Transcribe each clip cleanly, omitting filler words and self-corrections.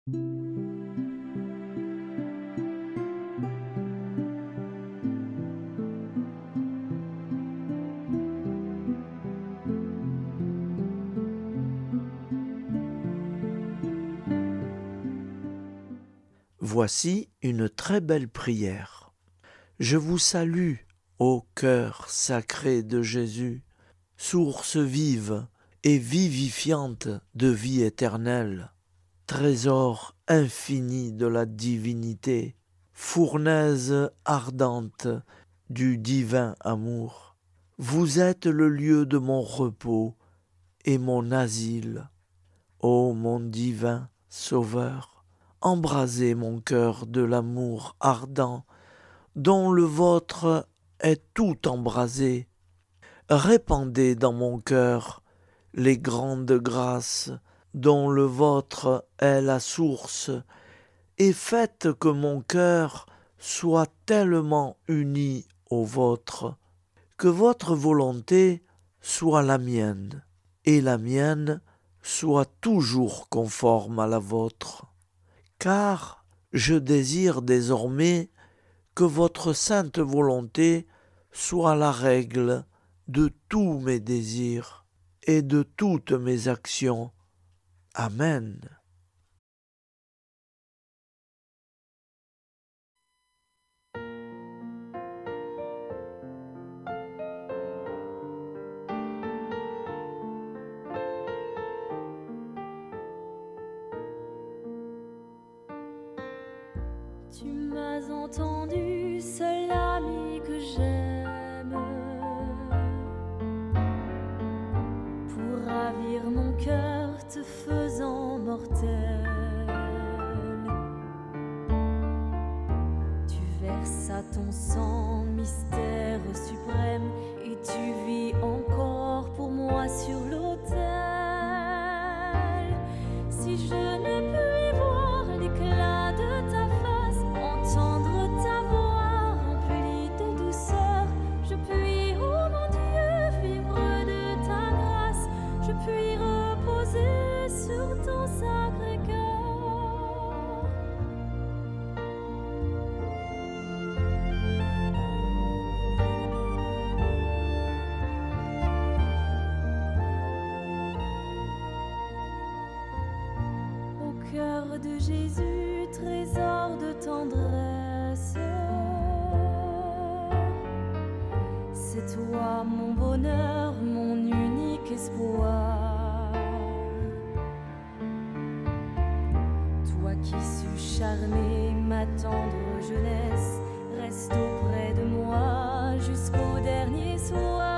Voici une très belle prière. Je vous salue, ô cœur sacré de Jésus, source vive et vivifiante de vie éternelle, trésor infini de la divinité, fournaise ardente du divin amour. Vous êtes le lieu de mon repos et mon asile. Ô mon divin Sauveur, embrasez mon cœur de l'amour ardent, dont le vôtre est tout embrasé. Répandez dans mon cœur les grandes grâces dont le vôtre est la source, et faites que mon cœur soit tellement uni au vôtre, que votre volonté soit la mienne, et la mienne soit toujours conforme à la vôtre. Car je désire désormais que votre sainte volonté soit la règle de tous mes désirs et de toutes mes actions. Amen. Tu m'as entendu, seul ami que j'aime, pour ravir mon cœur te faisant mortel. Tu versas ton sang, mystère suprême, et tu vis encore pour moi sur l'autel. Si je ne puis voir l'éclat de ta face, entendre ta voix remplie de douceur, je puis, oh mon Dieu, vivre de ta grâce, je puis reposer sur ton sacré cœur. Au cœur de Jésus, trésor de tendresse, c'est toi mon bonheur, mon unique espoir. Toi qui sus charmer ma tendre jeunesse, reste auprès de moi jusqu'au dernier soir.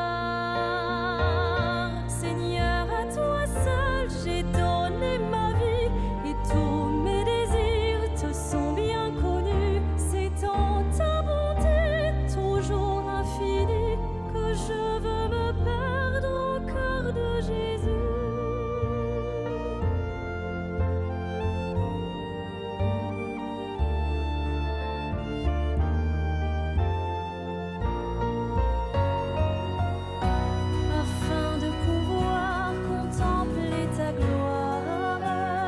Seigneur, à toi seul j'ai donné ma vie, et tous mes désirs te sont bien connus. C'est en ta bonté toujours infinie que je veux me perdre au cœur de Jésus. Afin de pouvoir contempler ta gloire,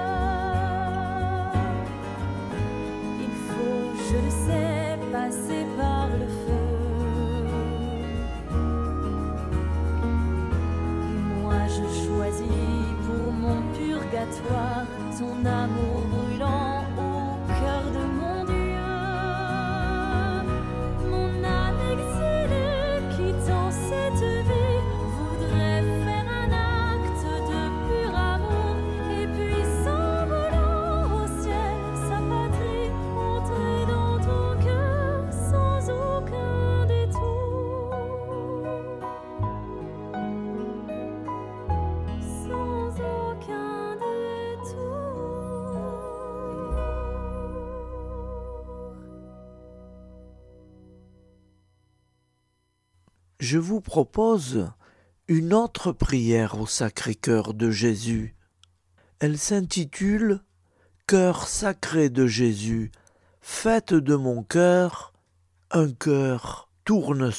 il faut, je le sais, passer par le feu. Moi je choisis pour mon purgatoire ton amour brûlant au cœur de mon Dieu. Mon âme exilée quittant cette vie voudrait faire un acte de pur amour, et puis s'envolant au ciel, sa patrie, entrer dans ton cœur sans aucun détour. Sans aucun détour. Je vous propose une autre prière au Sacré-Cœur de Jésus. Elle s'intitule « Cœur sacré de Jésus, faites de mon cœur un cœur tournesol. »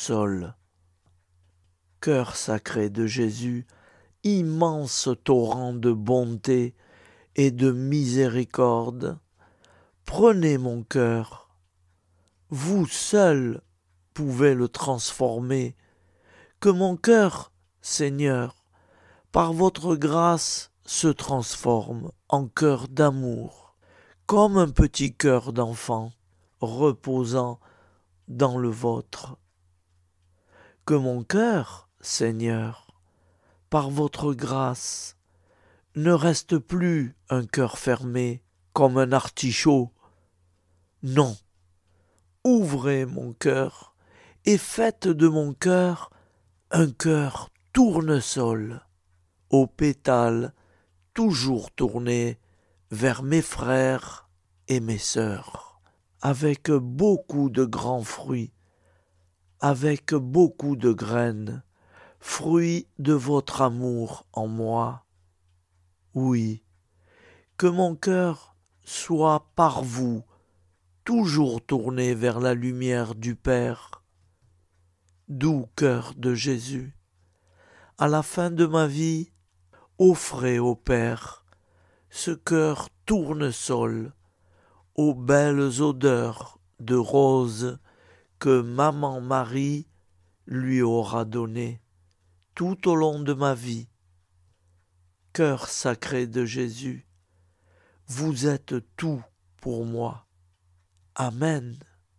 Cœur sacré de Jésus, immense torrent de bonté et de miséricorde. Prenez mon cœur. Vous seul pouvez le transformer. Que mon cœur, Seigneur, par votre grâce, se transforme en cœur d'amour, comme un petit cœur d'enfant reposant dans le vôtre. Que mon cœur, Seigneur, par votre grâce, ne reste plus un cœur fermé comme un artichaut. Non, ouvrez mon cœur et faites de mon cœur un cœur tournesol, aux pétales toujours tournés vers mes frères et mes sœurs, avec beaucoup de grands fruits, avec beaucoup de graines, fruits de votre amour en moi. Oui, que mon cœur soit par vous toujours tourné vers la lumière du Père. Doux cœur de Jésus, à la fin de ma vie, offrez au Père ce cœur tournesol aux belles odeurs de roses que maman Marie lui aura données tout au long de ma vie. Cœur sacré de Jésus, vous êtes tout pour moi. Amen.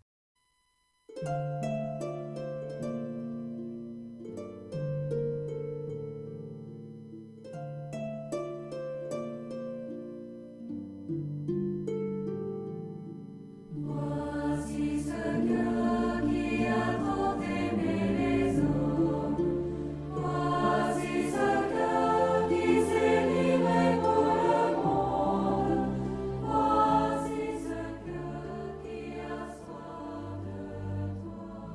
Voici ce cœur qui a tant aimé les hommes. Voici ce cœur qui s'est livré pour le monde. Voici ce cœur qui a soif de toi.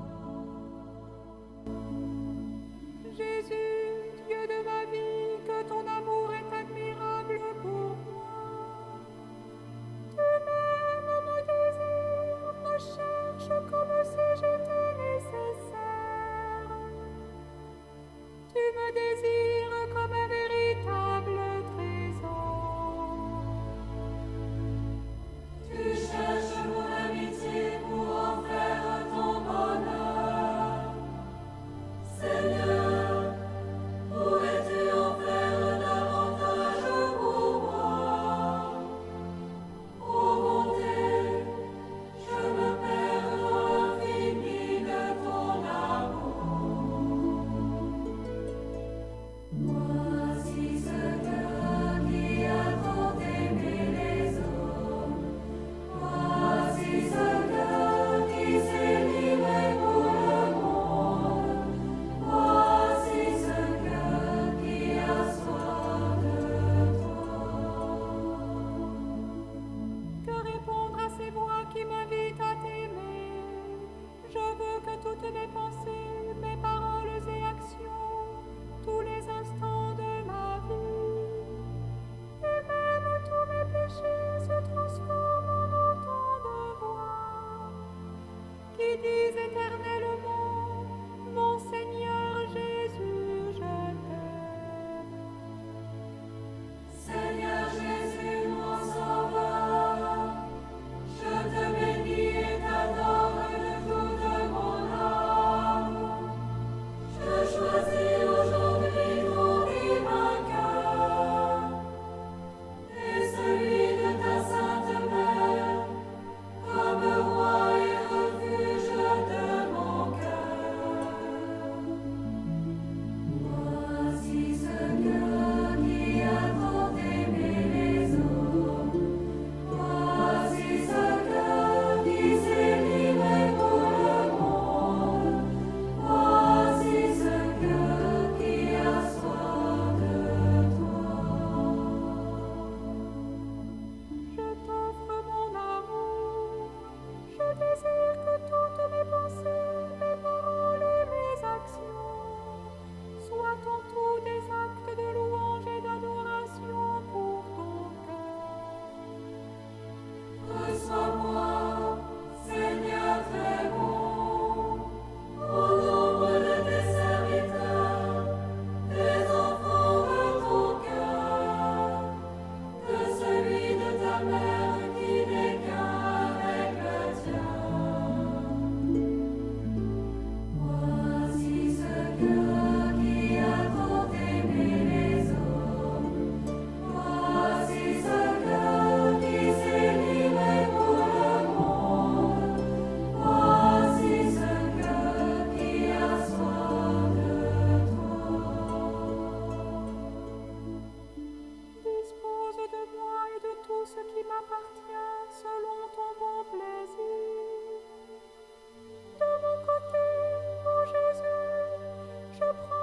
m'appartient selon ton bon plaisir. De mon côté, ô Jésus, je prends